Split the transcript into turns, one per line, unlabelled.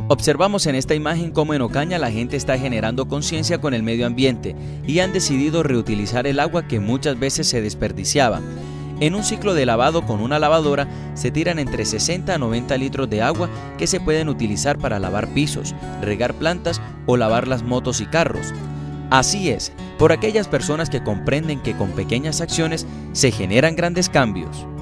Observamos en esta imagen cómo en Ocaña la gente está generando conciencia con el medio ambiente y han decidido reutilizar el agua que muchas veces se desperdiciaba. En un ciclo de lavado con una lavadora se tiran entre 60 a 90 litros de agua que se pueden utilizar para lavar pisos, regar plantas o lavar las motos y carros. Así es, por aquellas personas que comprenden que con pequeñas acciones se generan grandes cambios.